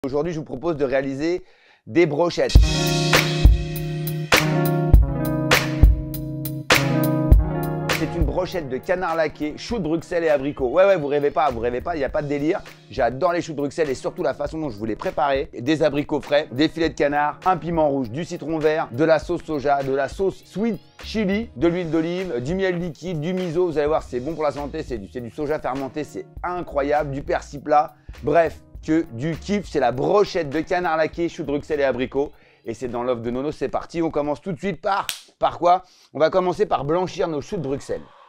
Aujourd'hui, je vous propose de réaliser des brochettes. C'est une brochette de canard laqué, choux de Bruxelles et abricots. Ouais, vous rêvez pas, il n'y a pas de délire. J'adore les choux de Bruxelles et surtout la façon dont je vous les préparer. Des abricots frais, des filets de canard, un piment rouge, du citron vert, de la sauce soja, de la sauce sweet chili, de l'huile d'olive, du miel liquide, du miso. Vous allez voir, c'est bon pour la santé, c'est du soja fermenté, c'est incroyable, du persil plat. Bref, que du kiff, c'est la brochette de canard laqué, choux de Bruxelles et abricots. Et c'est dans l'offre de Nono, c'est parti. On commence tout de suite par quoi? On va commencer par blanchir nos choux de Bruxelles.